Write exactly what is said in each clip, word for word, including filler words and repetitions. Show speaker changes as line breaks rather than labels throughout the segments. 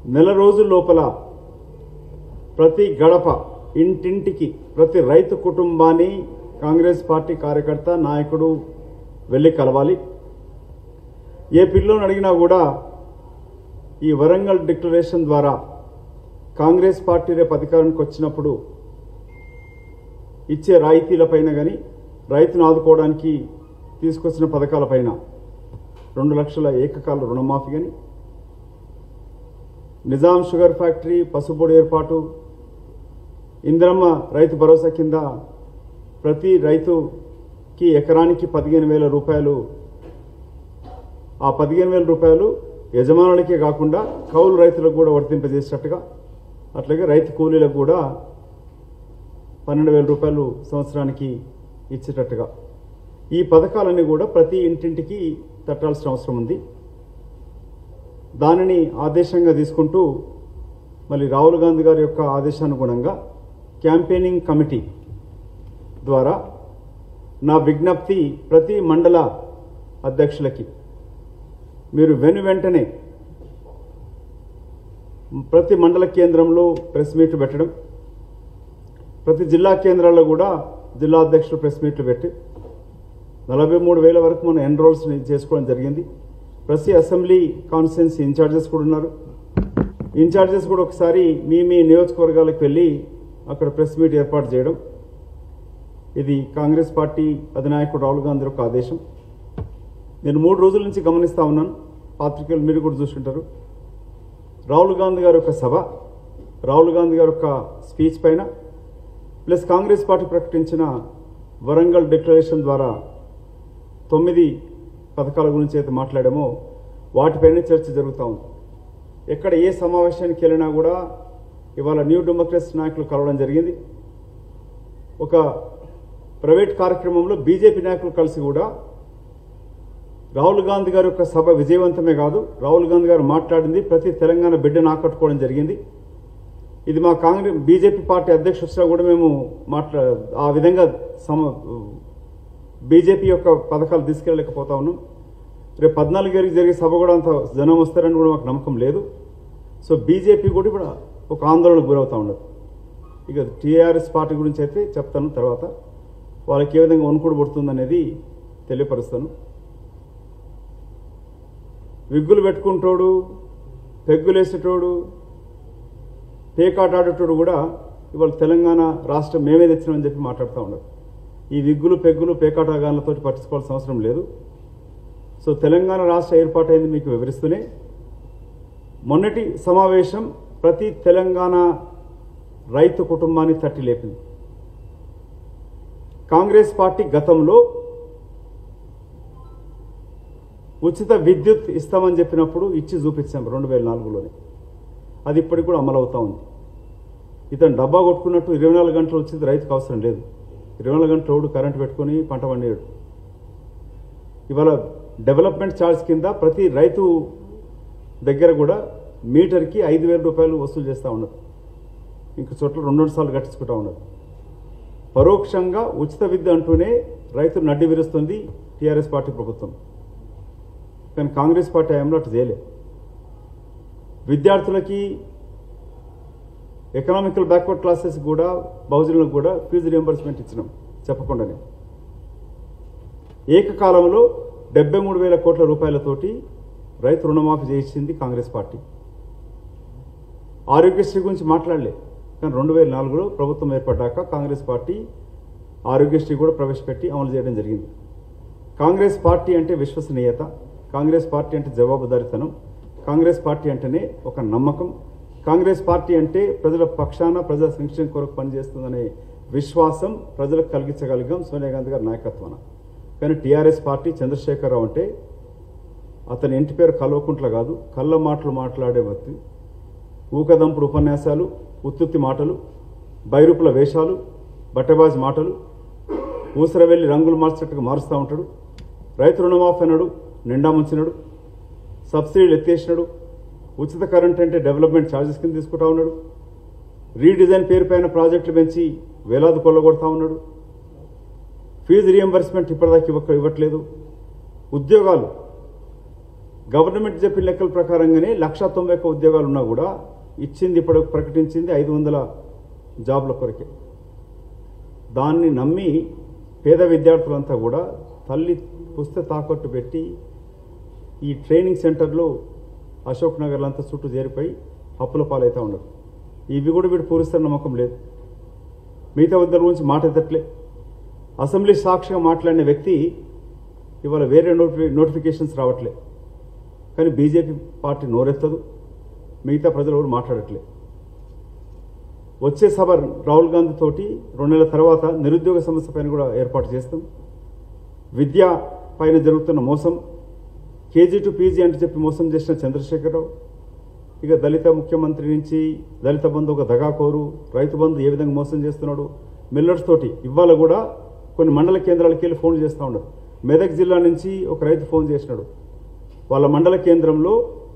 నెల రోజుల లోపల ప్రతి గడప ఇంటింటికి ప్రతి రైతు కుటుంబాన్ని కాంగ్రెస్ పార్టీ కార్యకర్త నాయకుడు వెళ్ళి కలవాలి. ఏ పిల్లోని అడిగినా కూడా ఈ వరంగల్ డిక్లరేషన్ ద్వారా కాంగ్రెస్ పార్టీ రేపు అధికారానికి వచ్చినప్పుడు ఇచ్చే రాయితీలపైన కానీ రైతును ఆదుకోవడానికి తీసుకొచ్చిన పథకాలపైన రెండు లక్షల ఏకకాల రుణమాఫీ కానీ నిజాం షుగర్ ఫ్యాక్టరీ పసుపొడి ఏర్పాటు ఇంద్రమ్మ రైతు భరోసా కింద ప్రతి రైతుకి ఎకరానికి పదిహేను వేల రూపాయలు ఆ పదిహేను వేల రూపాయలు యజమానులకే కాకుండా కౌలు రైతులకు కూడా వర్తింపజేసేటట్టుగా అట్లాగే రైతు కూలీలకు కూడా పన్నెండు వేల రూపాయలు సంవత్సరానికి ఇచ్చేటట్టుగా ఈ పథకాలన్నీ కూడా ప్రతి ఇంటింటికి తట్టాల్సిన అవసరం ఉంది. దానిని ఆదేశంగా తీసుకుంటూ మళ్ళీ రాహుల్ గాంధీ గారి యొక్క ఆదేశానుగుణంగా క్యాంపెయినింగ్ కమిటీ ద్వారా నా విజ్ఞప్తి ప్రతి మండల అధ్యక్షులకి మీరు వెను వెంటనే ప్రతి మండల కేంద్రంలో ప్రెస్ మీట్లు పెట్టడం, ప్రతి జిల్లా కేంద్రాల్లో కూడా జిల్లా అధ్యక్షులు ప్రెస్ మీట్లు పెట్టి నలభై మూడు వేల వరకు మనం ఎన్రోల్స్ చేసుకోవడం జరిగింది. ప్రతి అసెంబ్లీ కాన్స్టిట్యున్సీ ఇన్ఛార్జెస్ కూడా ఉన్నారు. ఇన్ఛార్జెస్ కూడా ఒకసారి మీ మీ నియోజకవర్గాలకు వెళ్ళి అక్కడ ప్రెస్ మీట్ ఏర్పాటు చేయడం, ఇది కాంగ్రెస్ పార్టీ అధినాయకుడు రాహుల్ గాంధీ యొక్క ఆదేశం. నేను మూడు రోజుల నుంచి గమనిస్తూ ఉన్నాను, పాత్రికేయులు మీరు కూడా చూసుకుంటారు. రాహుల్ గాంధీ గారి యొక్క సభ, రాహుల్ గాంధీ గారి యొక్క స్పీచ్ పైన ప్లస్ కాంగ్రెస్ పార్టీ ప్రకటించిన వరంగల్ డిక్లరేషన్ ద్వారా తొమ్మిది పథకాల గురించి అయితే మాట్లాడామో వాటిపైనే చర్చ జరుగుతూ ఉంది. ఎక్కడ ఏ సమావేశానికి వెళ్ళినా కూడా ఇవాళ న్యూ డెమోక్రసీ నాయకులు కలవడం జరిగింది. ఒక ప్రైవేట్ కార్యక్రమంలో బీజేపీ నాయకులు కలిసి కూడా రాహుల్ గాంధీ గారి యొక్క సభ విజయవంతమే కాదు, రాహుల్ గాంధీ గారు మాట్లాడింది ప్రతి తెలంగాణ బిడ్డను ఆకట్టుకోవడం జరిగింది. ఇది మా కాంగ్రెస్ బీజేపీ పార్టీ అధ్యక్షుడిగా కూడా మేము మాట్లా ఆ విధంగా సమ బీజేపీ యొక్క పథకాలు తీసుకెళ్ళలేకపోతా ఉన్నాం. రేపు పద్నాలుగు గారికి జరిగే సభ కూడా అంత జనం వస్తారని కూడా మాకు నమ్మకం లేదు. సో బీజేపీ కూడా ఇప్పుడు ఒక ఆందోళనకు గురవుతూ ఉండదు. ఇక టీఆర్ఎస్ పార్టీ గురించి అయితే చెప్తాను తర్వాత, వాళ్ళకి ఏ విధంగా వణుకుడు పుడుతుందనేది తెలియపరుస్తాను. విగ్గులు పెట్టుకుంటోడు, పెగ్గులేసేటోడు, పేకాటాడేటోడు కూడా ఇవాళ తెలంగాణ రాష్ట్రం మేమే తెచ్చినామని చెప్పి మాట్లాడుతూ ఉన్నారు. ఈ విగ్గులు పెగ్గులు పేకాటగాళ్లతో పట్టించుకోవాల్సిన అవసరం లేదు. సో తెలంగాణ రాష్ట్ర ఏర్పాటైంది మీకు వివరిస్తూనే మొన్నటి సమావేశం ప్రతి తెలంగాణ రైతు కుటుంబాన్ని తట్టి లేపింది. కాంగ్రెస్ పార్టీ గతంలో ఉచిత విద్యుత్ ఇస్తామని చెప్పినప్పుడు ఇచ్చి చూపించాం రెండు వేల నాలుగులోనే. అది ఇప్పటికి కూడా అమలు అవుతా ఉంది. ఇతను డబ్బా కొట్టుకున్నట్టు ఇరవై నాలుగు గంటలు ఉచిత రైతుకు అవసరం లేదు. ఇరవై నాలుగు గంటల రోడ్డు కరెంటు పెట్టుకుని పంట పండేయడు. ఇవాళ డెవలప్మెంట్ ఛార్జ్ కింద ప్రతి రైతు దగ్గర కూడా మీటర్కి ఐదు వేల రూపాయలు వసూలు చేస్తూ ఉన్నారు. ఇంక చోట్ల రెండు రెండు సార్లు కట్టించుకుంటూ ఉన్నారు. పరోక్షంగా ఉచిత విద్య అంటూనే రైతులు నడ్డి విరుస్తుంది టీఆర్ఎస్ పార్టీ ప్రభుత్వం. కానీ కాంగ్రెస్ పార్టీ హయాంలో అటు చేయలే. విద్యార్థులకి ఎకనామికల్ బ్యాక్వర్డ్ క్లాసెస్ కూడా బహుజనులకు కూడా ఫీజు రియంబర్స్మెంట్ ఇచ్చినాం చెప్పకుండానే. ఏకకాలంలో డెబ్బై మూడు వేల కోట్ల రూపాయలతోటి రైతు రుణమాఫీ చేయించింది కాంగ్రెస్ పార్టీ. ఆరోగ్యశ్రీ గురించి మాట్లాడలే, కానీ రెండు వేల నాలుగులో ప్రభుత్వం ఏర్పడ్డాక కాంగ్రెస్ పార్టీ ఆరోగ్యశ్రీ కూడా ప్రవేశపెట్టి అమలు చేయడం జరిగింది. కాంగ్రెస్ పార్టీ అంటే విశ్వసనీయత, కాంగ్రెస్ పార్టీ అంటే జవాబుదారీతనం, కాంగ్రెస్ పార్టీ అంటేనే ఒక నమ్మకం, కాంగ్రెస్ పార్టీ అంటే ప్రజల పక్షాన ప్రజల సంక్షేమం కొరకు పనిచేస్తుందనే విశ్వాసం ప్రజలకు కలిగించగలిగాం సోనియా గాంధీ గారి నాయకత్వాన. కానీ టీఆర్ఎస్ పార్టీ చంద్రశేఖరరావు అంటే అతని ఇంటి పేరు కల్వకుంట్ల కాదు, కళ్ళ మాటలు మాట్లాడే వ్యక్తి. ఊకదంపుడు ఉపన్యాసాలు, ఉత్తుత్తి మాటలు, బైరూపుల వేషాలు, బట్టబాజీ మాటలు, ఊసరవెల్లి రంగులు మార్చేట్టుగా మారుస్తూ ఉంటాడు. రైతు రుణమాఫీ అన్నాడు, నిండా ముంచినాడు. సబ్సిడీలు ఎత్తేసినాడు. ఉచిత కరెంట్ అంటే డెవలప్మెంట్ ఛార్జెస్ కింద తీసుకుంటా ఉన్నాడు. రీడిజైన్ పేరు పైన ప్రాజెక్టులు పెంచి వేలాది కొల్లగొడతా ఉన్నాడు. ఫీజు రియంబర్స్మెంట్ ఇప్పటిదాకా ఇవ్వ ఇవ్వట్లేదు. ఉద్యోగాలు గవర్నమెంట్ చెప్పిన లెక్కల ప్రకారంగానే లక్ష తొంభై ఒక్క ఉద్యోగాలు ఉన్నా కూడా ఇచ్చింది ఇప్పుడు ప్రకటించింది ఐదు వందల జాబ్ల కొరకే. దాన్ని నమ్మి పేద విద్యార్థులంతా కూడా తల్లి పుస్తక తాకట్టు పెట్టి ఈ ట్రైనింగ్ సెంటర్లో అశోక్ నగర్లంతా చుట్టూ చేరిపోయి అప్పుల పాలవుతూ ఉండరు. ఇవి కూడా వీడు పూరిస్తున్న నమ్మకం లేదు. మిగతా ఉద్యోగుల గురించి మాట ఎత్తట్లే. అసెంబ్లీ సాక్షిగా మాట్లాడిన వ్యక్తి ఇవాళ వేరే నోటిఫి నోటిఫికేషన్స్ రావట్లే. కానీ బీజేపీ పార్టీ నోరెత్తదు, మిగతా ప్రజలు ఎవరు మాట్లాడట్లే. వచ్చే సభ రాహుల్ గాంధీ తోటి రెండు నెలల తర్వాత నిరుద్యోగ సమస్య పైన కూడా ఏర్పాటు చేస్తాం. విద్య పైన జరుగుతున్న మోసం, కేజీ టు పీజీ అంటే చెప్పి మోసం చేసిన చంద్రశేఖరరావు, ఇక దళిత ముఖ్యమంత్రి నుంచి దళిత బంధు ఒక దగాకోరు, రైతు బంధు ఏ విధంగా మోసం చేస్తున్నాడు, మిల్లర్స్ తోటి ఇవాళ కూడా కొన్ని మండల కేంద్రాలకు వెళ్ళి ఫోన్ చేస్తూ ఉన్నారు. మెదక్ జిల్లా నుంచి ఒక రైతు ఫోన్ చేసినాడు. వాళ్ళ మండల కేంద్రంలో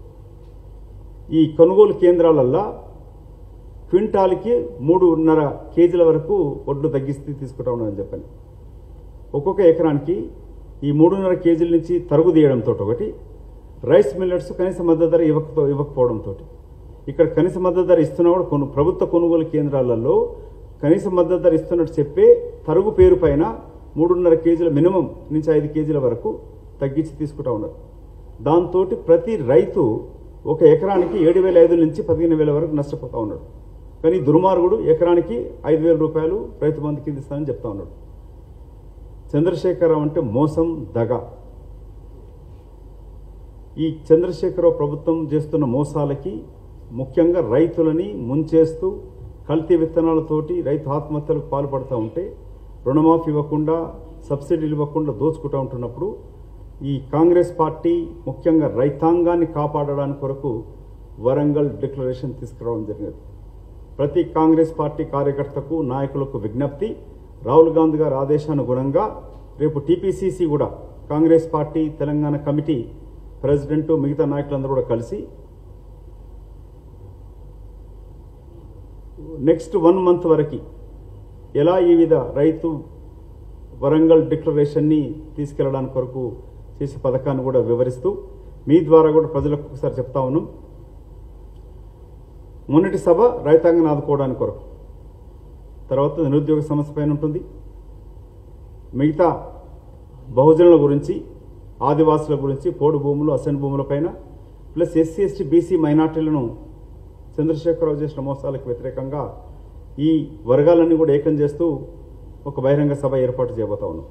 ఈ కొనుగోలు కేంద్రాలల్లో క్వింటాల్కి మూడున్నర కేజీల వరకు వడ్లు తగ్గిస్తే తీసుకుంటా ఉన్నారని చెప్పని. ఒక్కొక్క ఎకరానికి ఈ మూడున్నర కేజీల నుంచి తరుగు తీయడంతో ఒకటి, రైస్ మిల్లర్స్ కనీస మద్దతు ధర ఇవ్వకపో ఇవ్వకపోవడంతో ఇక్కడ కనీస మద్దతు ధర ఇస్తున్నవాడు కొను ప్రభుత్వ కొనుగోలు కేంద్రాలలో కనీస మద్దతు ధర ఇస్తున్నట్టు చెప్పే తరుగు పేరు పైన మూడున్నర కేజీల మినిమం నుంచి ఐదు కేజీల వరకు తగ్గించి తీసుకుంటా ఉన్నారు. దాంతో ప్రతి రైతు ఒక ఎకరానికి ఏడు వేల ఐదు నుంచి పదిహేను వేల వరకు నష్టపోతా ఉన్నాడు. కానీ దుర్మార్గుడు ఎకరానికి ఐదు వేల రూపాయలు రైతు బంధు కింద ఇస్తానని చెప్తా ఉన్నాడు. చంద్రశేఖరరావు అంటే మోసం, దగ. ఈ చంద్రశేఖరరావు ప్రభుత్వం చేస్తున్న మోసాలకి ముఖ్యంగా రైతులని ముంచేస్తూ కల్తీ విత్తనాలతోటి రైతు ఆత్మహత్యలకు పాల్పడుతూ ఉంటే, రుణమాఫీ ఇవ్వకుండా సబ్సిడీలు ఇవ్వకుండా దోచుకుంటూ ఉంటున్నప్పుడు ఈ కాంగ్రెస్ పార్టీ ముఖ్యంగా రైతాంగాన్ని కాపాడడానికి కొరకు వరంగల్ డిక్లరేషన్ తీసుకురావడం జరిగింది. ప్రతి కాంగ్రెస్ పార్టీ కార్యకర్తకు నాయకులకు విజ్ఞప్తి, రాహుల్ గాంధీ గారి ఆదేశానుగుణంగా రేపు టీపీసీసీ కూడా Congress party Telangana committee president మిగతా నాయకులందరూ కూడా కలిసి నెక్స్ట్ వన్ మంత్ వరకు ఎలా ఈ విధ రైతు వరంగల్ డిక్లరేషన్ని తీసుకెళ్లడానికి కొరకు చేసే పథకాన్ని కూడా వివరిస్తూ మీ ద్వారా కూడా ప్రజలకు ఒకసారి చెప్తా ఉన్నాం. మొన్నటి సభ రైతాంగాన్ని ఆదుకోవడానికి కొరకు, తర్వాత నిరుద్యోగ సమస్య పైన ఉంటుంది, మిగతా బహుజనుల గురించి, ఆదివాసుల గురించి, పోడు భూములు, అసెంట్ భూముల పైన, plus SC ST BC మైనార్టీలను Chandrashekar Rao చేసిన మోసాలకు వ్యతిరేకంగా ఈ వర్గాలన్నీ కూడా ఏకం చేస్తూ ఒక బహిరంగ సభ ఏర్పాటు చేయబోతా ఉన్నాం.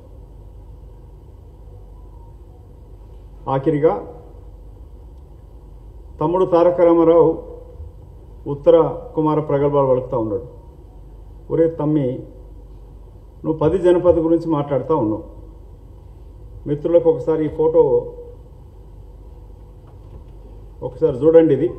ఆఖరిగా తమ్ముడు తారక రామారావు ఉత్తర కుమార ప్రగల్భాలు వలుకుతా ఉన్నాడు. ఒరే తమ్మి, నువ్వు పది జనపద గురించి మాట్లాడుతూ ఉన్నావు. మిత్రులకు ఒకసారి ఈ ఫోటో ఒకసారి చూడండి. ఇది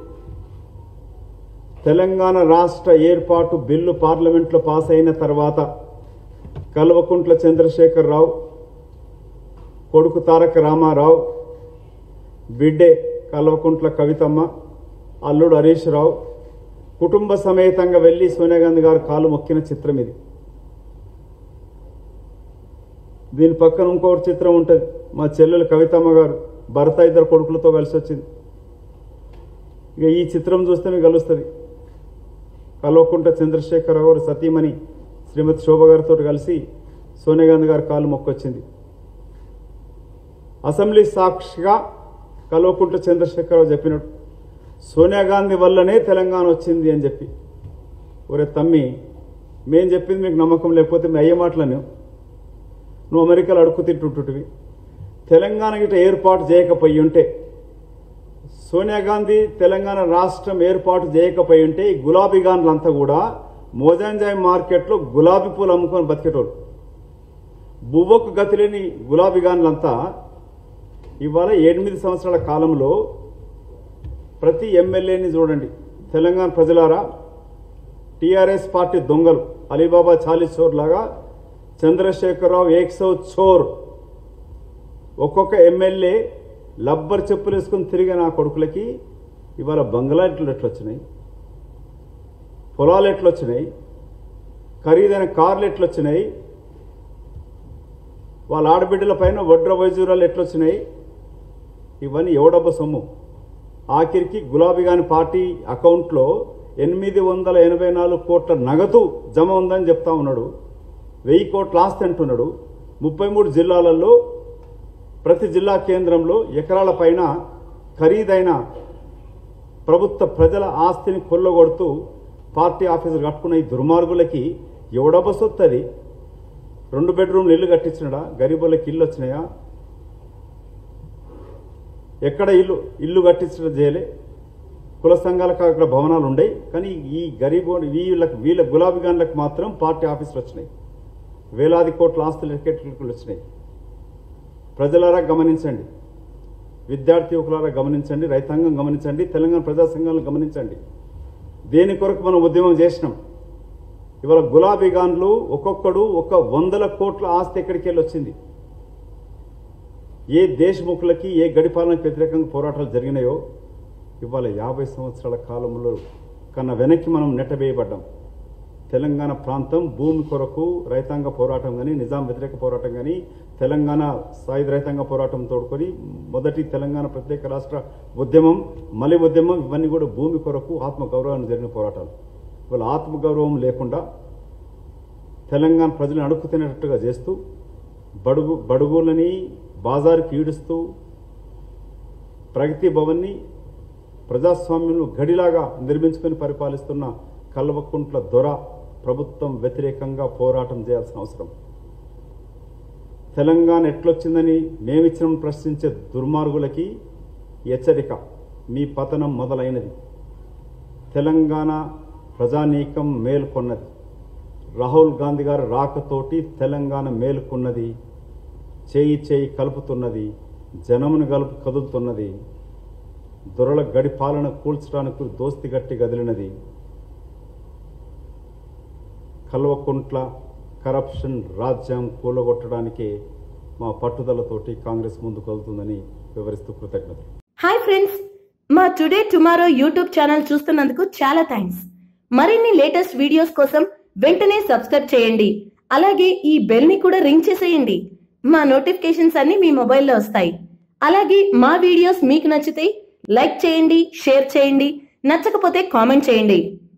తెలంగాణ రాష్ట్ర ఏర్పాటు బిల్లు పార్లమెంట్లో పాస్ అయిన తర్వాత కల్వకుంట్ల చంద్రశేఖరరావు, కొడుకు తారక రామారావు, బిడ్డే కల్వకుంట్ల కవితమ్మ, అల్లుడు హరీష్ రావు కుటుంబ సమేతంగా వెళ్లి సోనియా గాంధీ గారు కాలు మొక్కిన చిత్రం ఇది. దీని పక్కన ఇంకొకటి చిత్రం ఉంటుంది, మా చెల్లెలు కవితమ్మ గారు భర్త ఇద్దరు కొడుకులతో కలిసి వచ్చింది. ఇక ఈ చిత్రం చూస్తే మీకు కలుస్తుంది. కల్వకుంట్ల చంద్రశేఖరరావు గారు సతీమణి శ్రీమతి శోభ గారితో కలిసి సోనియా గాంధీ గారు కాలు మొక్కొచ్చింది. అసెంబ్లీ సాక్షిగా కల్వకుంట్ల చంద్రశేఖరరావు చెప్పినట్టు సోనియా గాంధీ వల్లనే తెలంగాణ వచ్చింది అని చెప్పి. ఒరే తమ్మి, మేం చెప్పింది మీకు నమ్మకం లేకపోతే మీ అయ్యే మాటలను నువ్వు అమెరికాలో అడుక్కు తింటుంటువి. తెలంగాణ గిట్ట ఏర్పాటు చేయకపోయి ఉంటే, సోనియా గాంధీ తెలంగాణ రాష్ట్రం ఏర్పాటు చేయకపోయి ఉంటే ఈ గులాబీ గాన్లంతా కూడా మోజాంజాయ్ మార్కెట్లో గులాబీ పూలు అమ్ముకొని బతికేటోళ్ళు. బువ్వకు గతి లేని గులాబీ గాన్లంతా ఇవాళ ఎనిమిది సంవత్సరాల కాలంలో ప్రతి ఎమ్మెల్యేని చూడండి. తెలంగాణ ప్రజలారా, టీఆర్ఎస్ పార్టీ దొంగలు అలీబాబా చాలీస్ చోర్ లాగా చంద్రశేఖరరావు ఏక్ సౌ చోర్ ఒక్కొక్క ఎమ్మెల్యే లబ్బర్ చెప్పులు వేసుకుని తిరిగిన నా కొడుకులకి ఇవాళ బంగ్లా ఎట్లు ఎట్లొచ్చినాయి, పొలాలు ఎట్లొచ్చినాయి, ఖరీదైన కార్లు ఎట్లొచ్చినాయి, వాళ్ళ ఆడబిడ్డల పైన వడ్ర వైజూరాలు ఎట్లొచ్చినాయి, ఇవన్నీ ఎవడబ్బ సొమ్ము. ఆఖరికి గులాబీ గాని పార్టీ అకౌంట్లో ఎనిమిది వందల ఎనభై నాలుగు కోట్ల నగదు జమ ఉందని చెప్తా ఉన్నాడు. వెయ్యి కోట్ల ఆస్తి అంటున్నాడు. ముప్పై మూడు జిల్లాలలో ప్రతి జిల్లా కేంద్రంలో ఎకరాల పైన ఖరీదైన ప్రభుత్వ ప్రజల ఆస్తిని కొల్లగొడుతూ పార్టీ ఆఫీసులు కట్టుకున్న ఈ దుర్మార్గులకి ఎవడబ్బ సొత్తది. రెండు బెడ్రూమ్లు ఇల్లు కట్టించినాడా? గరీబులకి ఇల్లు వచ్చినాయా? ఎక్కడ ఇల్లు ఇల్లు కట్టించడం చేయలే. కుల సంఘాలకు అక్కడ భవనాలు ఉండయి, కానీ ఈ గరీబు వీళ్ళకి వీళ్ళ గులాబీ గాన్లకు మాత్రం పార్టీ ఆఫీసులు వచ్చినాయి. వేలాది కోట్ల ఆస్తులు ఎక్కట్లు వచ్చినాయి. ప్రజలారా గమనించండి, విద్యార్థి యువకులారా గమనించండి, రైతాంగం గమనించండి, తెలంగాణ ప్రజా సంఘాలను గమనించండి. దేని కొరకు మనం ఉద్యమం చేసినాం. ఇవాళ గులాబీ గాన్లు ఒక్కొక్కడు ఒక వందల కోట్ల ఆస్తి ఎక్కడికి వెళ్ళి వచ్చింది. ఏ దేశముఖులకి ఏ గడిపాలనకు వ్యతిరేకంగా పోరాటాలు జరిగినాయో ఇవాళ యాభై సంవత్సరాల కాలంలో కన్నా వెనక్కి మనం నెట్టవేయబడ్డాం. తెలంగాణ ప్రాంతం భూమి కొరకు రైతాంగ పోరాటం కానీ, నిజాం వ్యతిరేక పోరాటం కానీ, తెలంగాణ సాయుధ రైతాంగ పోరాటం తోడుకొని మొదటి తెలంగాణ ప్రత్యేక రాష్ట్ర ఉద్యమం, మలి ఉద్యమం, ఇవన్నీ కూడా భూమి కొరకు ఆత్మగౌరవాన్ని జరిగిన పోరాటాలు. ఇవాళ ఆత్మగౌరవం లేకుండా తెలంగాణ ప్రజలను అడుక్కు తినేటట్టుగా చేస్తూ బడుగు బడుగులని బాజారుకి ఈడుస్తూ ప్రగతి భవన్ని ప్రజాస్వామ్యంలో గడిలాగా నిర్మించుకొని పరిపాలిస్తున్న కల్వకుంట్ల దొర ప్రభుత్వం వ్యతిరేకంగా పోరాటం చేయాల్సిన అవసరం. తెలంగాణ ఎట్లొచ్చిందని మేమిచ్చిన ప్రశ్నించే దుర్మార్గులకి హెచ్చరిక, మీ పతనం మొదలైనది. తెలంగాణ ప్రజానీకం మేల్కొన్నది. రాహుల్ గాంధీ గారు రాకతోటి తెలంగాణ మేలుకున్నది, చేయి చేయి కలుపుతున్నది, జనమును కలుపు కదులుతున్నది. దొరల గడి పాలన కూల్చడానికి దోస్తి గట్టి గదిలినది. కల్వకుంట్ల కరప్షన్ రాజ్యం కూలగొట్టడానికి మా పట్టుదలతోటి కాంగ్రెస్ ముందుకు వెళ్తుందని వివరిస్తూ కృతజ్ఞతలు.
హాయ్ ఫ్రెండ్స్, మా టుడే టుమారో యూట్యూబ్ ఛానల్ చూస్తున్నందుకు చాలా థ్యాంక్స్. మరిన్ని లేటెస్ట్ వీడియోస్ కోసం వెంటనే సబ్స్క్రైబ్ చేయండి. అలాగే ఈ బెల్ ని కూడా రింగ్ చేసేయండి. మా నోటిఫికేషన్స్ అన్ని మీ మొబైల్లో వస్తాయి. అలాగే మా వీడియోస్ మీకు నచ్చితే లైక్ చేయండి, షేర్ చేయండి, నచ్చకపోతే కామెంట్ చేయండి.